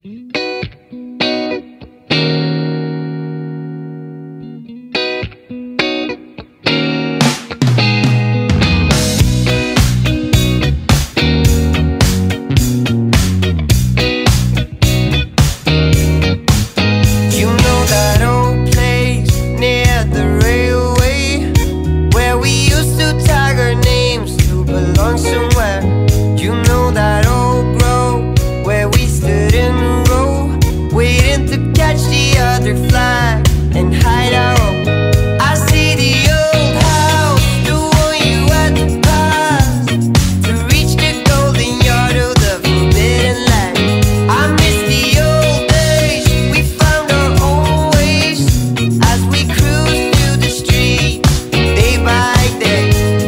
Somewhere, you know that old grove where we stood in a row, waiting to catch the other flag and hide our own. I see the old house, the one you had to pass to reach the golden yard of the forbidden land. I miss the old days, we found our own ways as we cruised through the street day by day.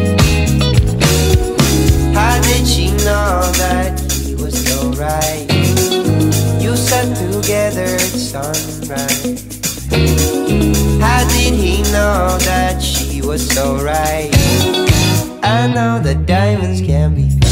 How did she know that he was so right? You sat together at sunrise. How did he know that she was so right? I know that diamonds can be